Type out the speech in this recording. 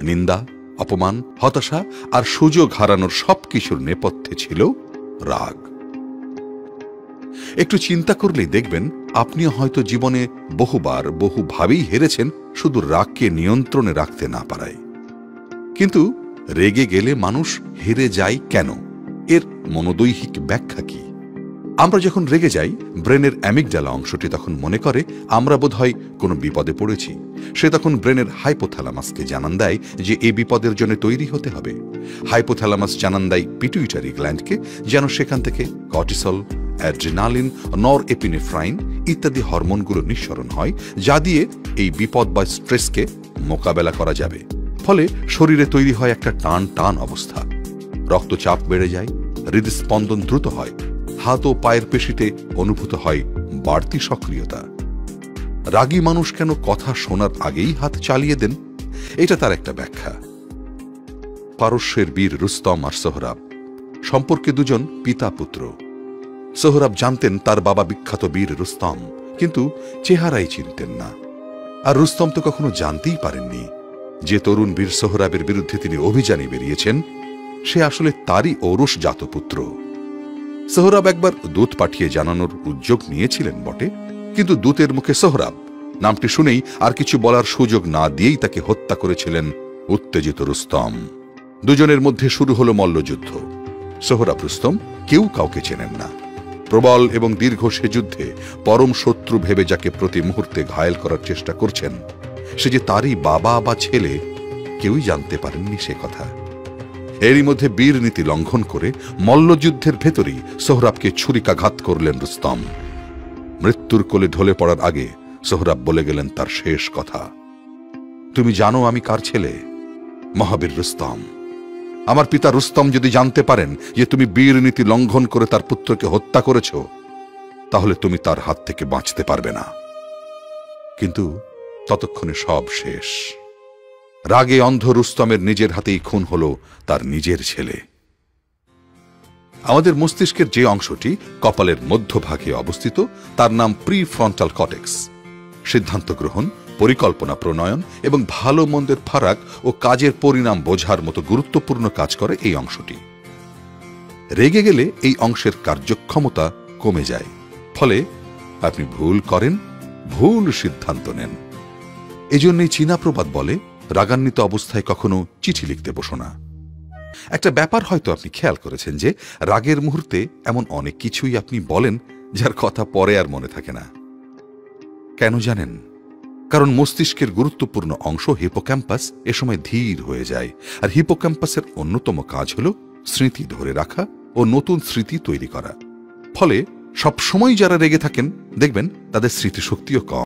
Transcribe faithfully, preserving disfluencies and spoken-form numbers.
নিন্দা, অপমান, হতাশা আর সুযোগ হারানোর সবকিছুর নেপথ্যে ছিল রাগ। একটু চিন্তা করলেই দেখবেন আপনিও হয়তো জীবনে বহুবার বহুভাবেই হেরেছেন শুধু রাগকে নিয়ন্ত্রণে রাখতে না পারায়। কিন্তু রেগে গেলে মানুষ হেরে যায় কেন? এর মনোদৈহিক ব্যাখ্যা কি? আমরা যখন রেগে যাই, ব্রেনের অ্যামিগডালা অংশটি তখন মনে করে আমরা বোধহয় কোনো বিপদে পড়েছি। সে তখন ব্রেনের হাইপোথ্যালামাসকে জানান দেয় যে এই বিপদের জন্য তৈরি হতে হবে। হাইপোথ্যালামাস জানান দেয় পিটুইটারি গ্ল্যান্ডকে যেন সেখান থেকে কর্টিসল, অ্যাড্রিনালিন, নর এপিনেফ্রাইন ইত্যাদি হরমোনগুলো নিঃসরণ হয়, যা দিয়ে এই বিপদ বা স্ট্রেসকে মোকাবেলা করা যাবে। ফলে শরীরে তৈরি হয় একটা টান টান অবস্থা, রক্তচাপ বেড়ে যায়, হৃদস্পন্দন দ্রুত হয়, হাত ও পায়ের পেশিতে অনুভূত হয় বাড়তি সক্রিয়তা। রাগী মানুষ কেন কথা শোনার আগেই হাত চালিয়ে দেন? এটা তার একটা ব্যাখ্যা। পারস্যের বীর রুস্তম আর সোহরাব সম্পর্কে দুজন পিতা পুত্র। সোহরাব জানতেন তার বাবা বিখ্যাত বীর রুস্তম, কিন্তু চেহারাই চিনতেন না। আর রুস্তম তো কখনো জানতেই পারেননি যে তরুণ বীর সোহরাবের বিরুদ্ধে তিনি অভিযানে বেরিয়েছেন সে আসলে তারই ঔরস জাত পুত্র। সোহরাব একবার দূত পাঠিয়ে জানানোর উদ্যোগ নিয়েছিলেন বটে, কিন্তু দূতের মুখে সোহরাব নামটি শুনেই আর কিছু বলার সুযোগ না দিয়েই তাকে হত্যা করেছিলেন উত্তেজিত রুস্তম। দুজনের মধ্যে শুরু হল মল্লযুদ্ধ। সোহরাব রুস্তম কেউ কাউকে চেনেন না। প্রবল এবং দীর্ঘ সে যুদ্ধে পরম শত্রু ভেবে যাকে প্রতি মুহূর্তে ঘায়েল করার চেষ্টা করছেন সে যে তারই বাবা বা ছেলে কেউই জানতে পারেননি সে কথা। এরই মধ্যে বীর নীতি লঙ্ঘন করে মল্লযুদ্ধের ভেতরেই সোহরাবকে ছুরিকাঘাত করলেন রুস্তম। মৃত্যুর কোলে ঢলে পড়ার আগে সোহরাব বলে গেলেন তার শেষ কথা, তুমি জানো আমি কার ছেলে? মহাবীর রুস্তম। আমার পিতা রুস্তম যদি জানতে পারেন যে তুমি বীর নীতি লঙ্ঘন করে তার পুত্রকে হত্যা করেছ, তাহলে তুমি তার হাত থেকে বাঁচতে পারবে না। কিন্তু ততক্ষণে সব শেষ। রাগে অন্ধ রুস্তমের নিজের হাতেই খুন হল তার নিজের ছেলে। আমাদের মস্তিষ্কের যে অংশটি কপালের মধ্যভাগে অবস্থিত তার নাম প্রি ফ্রন্টাল কর্টেক্স। সিদ্ধান্ত গ্রহণ, পরিকল্পনা প্রণয়ন এবং ভালো মন্দের ফারাক ও কাজের পরিণাম বোঝার মতো গুরুত্বপূর্ণ কাজ করে এই অংশটি। রেগে গেলে এই অংশের কার্যক্ষমতা কমে যায়, ফলে আপনি ভুল করেন, ভুল সিদ্ধান্ত নেন। এজন্যই চীনা প্রবাদ বলে, রাগান্বিত অবস্থায় কখনো চিঠি লিখতে বসো না। একটা ব্যাপার হয়তো আপনি খেয়াল করেছেন যে রাগের মুহূর্তে এমন অনেক কিছুই আপনি বলেন যার কথা পরে আর মনে থাকে না। কেন জানেন? কারণ মস্তিষ্কের গুরুত্বপূর্ণ অংশ হিপোক্যাম্পাস এ সময় ধীর হয়ে যায়, আর হিপোক্যাম্পাসের অন্যতম কাজ হল স্মৃতি ধরে রাখা ও নতুন স্মৃতি তৈরি করা। ফলে সবসময় যারা রেগে থাকেন দেখবেন তাদের স্মৃতিশক্তিও কম।